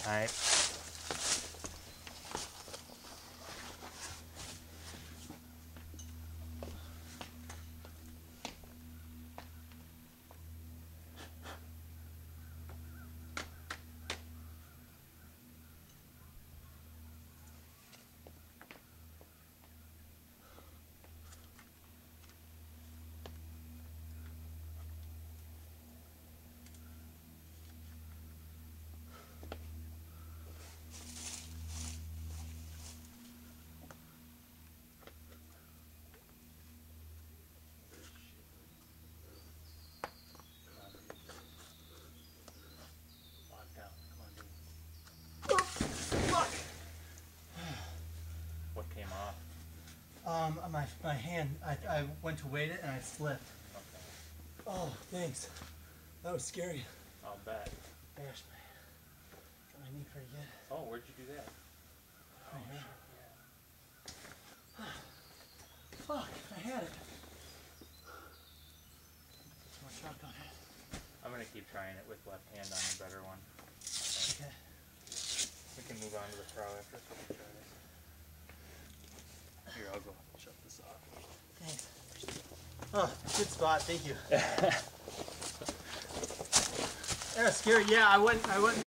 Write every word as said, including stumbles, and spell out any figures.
All right. What came off? Um, my, my hand, I, I went to weight it and I slipped. Okay. Oh, thanks. That was scary. I'll bet. Bashed my, got my knee pretty good. Oh, where'd you do that? Right here. Yeah. Fuck, I had it. Some more chalk on it. I'm gonna keep trying it with left hand on a better one. Okay. We can move on to the pro after we try this. Here, I'll go shut this off. Thanks. Oh, good spot. Thank you. That was scary. Yeah, I went. I went.